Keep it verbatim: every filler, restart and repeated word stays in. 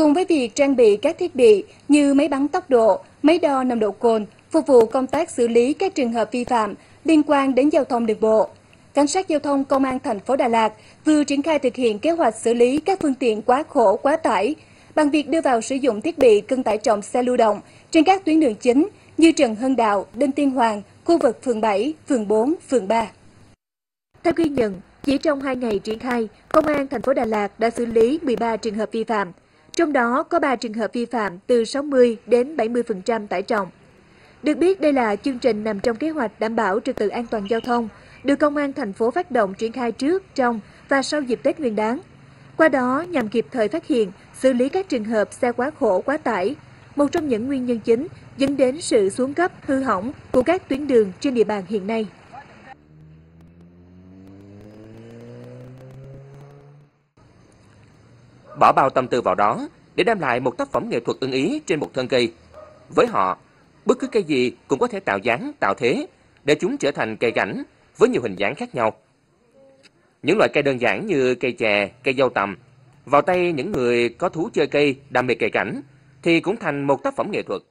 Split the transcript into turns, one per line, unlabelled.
cùng với việc trang bị các thiết bị như máy bắn tốc độ, máy đo nồng độ cồn, phục vụ công tác xử lý các trường hợp vi phạm liên quan đến giao thông đường bộ. Cảnh sát giao thông Công an thành phố Đà Lạt vừa triển khai thực hiện kế hoạch xử lý các phương tiện quá khổ, quá tải bằng việc đưa vào sử dụng thiết bị cân tải trọng xe lưu động trên các tuyến đường chính như Trần Hưng Đạo, Đinh Tiên Hoàng, khu vực phường bảy, phường bốn, phường ba. Theo ghi nhận, chỉ trong hai ngày triển khai, Công an thành phố Đà Lạt đã xử lý mười ba trường hợp vi phạm, trong đó có ba trường hợp vi phạm từ sáu mươi đến bảy mươi phần trăm tải trọng. Được biết, đây là chương trình nằm trong kế hoạch đảm bảo trật tự an toàn giao thông, được Công an thành phố phát động triển khai trước, trong và sau dịp Tết Nguyên đán. Qua đó, nhằm kịp thời phát hiện, xử lý các trường hợp xe quá khổ, quá tải, một trong những nguyên nhân chính dẫn đến sự xuống cấp, hư hỏng của các tuyến đường trên địa bàn hiện nay.
Bỏ bao tâm tư vào đó để đem lại một tác phẩm nghệ thuật ưng ý trên một thân cây. Với họ, bất cứ cây gì cũng có thể tạo dáng, tạo thế để chúng trở thành cây cảnh với nhiều hình dáng khác nhau. Những loại cây đơn giản như cây chè, cây dâu tằm, vào tay những người có thú chơi cây, đam mê cây cảnh thì cũng thành một tác phẩm nghệ thuật.